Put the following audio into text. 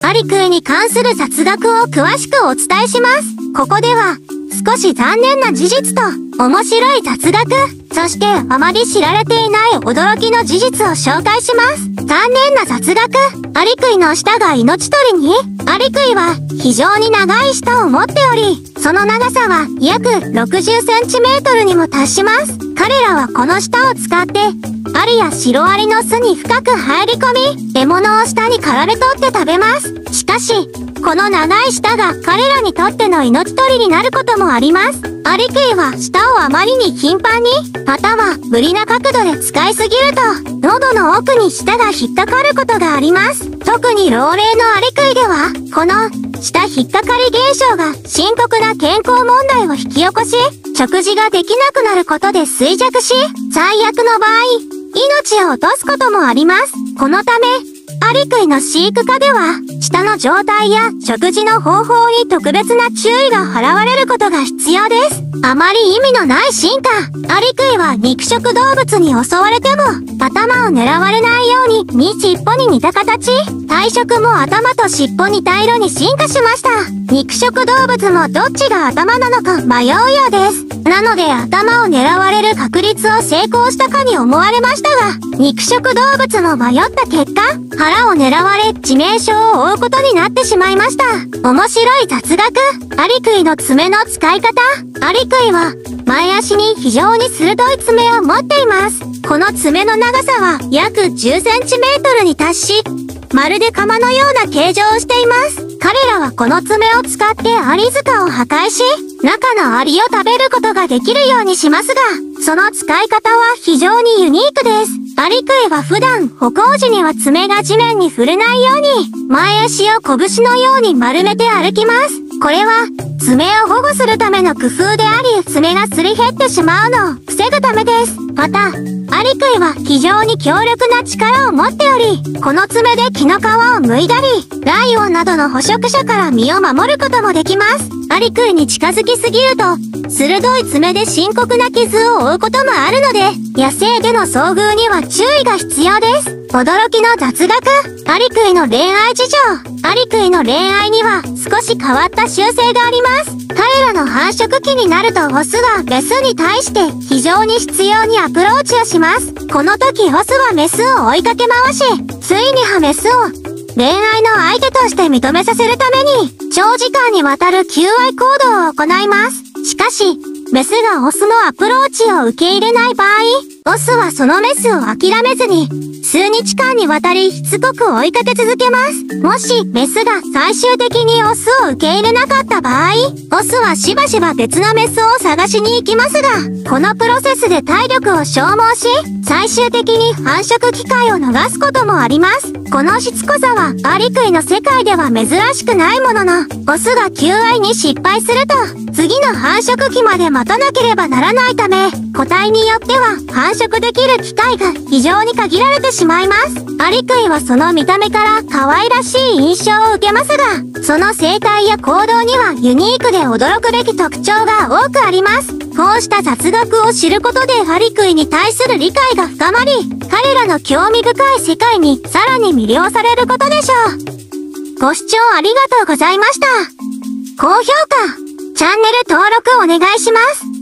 アリクイに関する雑学を詳しくお伝えします。ここでは、少し残念な事実と、面白い雑学、そしてあまり知られていない驚きの事実を紹介します。残念な雑学、アリクイの舌が命取りに、アリクイは非常に長い舌を持っており、その長さは約60センチメートルにも達します。彼らはこの舌を使って、アリやシロアリの巣に深く入り込み、獲物を下に絡め取って食べます。しかし、この長い舌が彼らにとっての命取りになることもあります。アリクイは舌をあまりに頻繁に、または無理な角度で使いすぎると、喉の奥に舌が引っかかることがあります。特に老齢のアリクイでは、この舌引っかかり現象が深刻な健康問題を引き起こし、食事ができなくなることで衰弱し、最悪の場合、命を落とすこともあります。このため、アリクイの飼育下では、舌の状態や食事の方法に特別な注意が払われることが必要です。あまり意味のない進化。アリクイは肉食動物に襲われても、頭を狙われないように尻尾に似た形。体色も頭と尻尾似た色に進化しました。肉食動物もどっちが頭なのか迷うようです。なので頭を狙われる確率を成功したかに思われましたが、肉食動物も迷った結果、腹を狙われ致命傷を負うことになってしまいました。面白い雑学。アリクイの爪の使い方。アリクイは前足に非常に鋭い爪を持っています。この爪の長さは約10センチメートルに達し、まるで鎌のような形状をしています。彼らはこの爪を使ってアリ塚を破壊し、中のアリを食べることができるようにしますが、その使い方は非常にユニークです。アリクイは普段歩行時には爪が地面に触れないように、前足を拳のように丸めて歩きます。これは、爪を保護するための工夫であり、爪がすり減ってしまうのを防ぐためです。また、アリクイは非常に強力な力を持っており、この爪で木の皮を剥いだり、ライオンなどの捕食者から身を守ることもできます。アリクイに近づきすぎると、鋭い爪で深刻な傷を負うこともあるので、野生での遭遇には注意が必要です。驚きの雑学。アリクイの恋愛事情。アリクイの恋愛には少し変わった習性があります。彼らの繁殖期になるとオスがメスに対して非常に執拗にアプローチをします。この時オスはメスを追いかけ回し、ついにはメスを恋愛の相手として認めさせるために、長時間にわたる求愛行動を行います。しかし、メスがオスのアプローチを受け入れない場合、オスはそのメスを諦めずに、数日間にわたりしつこく追いかけ続けます。もし、メスが最終的にオスを受け入れなかった場合、オスはしばしば別のメスを探しに行きますが、このプロセスで体力を消耗し、最終的に繁殖機会を逃すこともあります。このしつこさは、アリクイの世界では珍しくないものの、オスが求愛に失敗すると、次の繁殖期まで待たなければならないため、個体によっては繁殖できる機会が非常に限られてしまいます。アリクイはその見た目から可愛らしい印象を受けますが、その生態や行動にはユニークで驚くべき特徴が多くあります。こうした雑学を知ることでアリクイに対する理解が深まり、彼らの興味深い世界にさらに魅了されることでしょう。ご視聴ありがとうございました。高評価、チャンネル登録お願いします。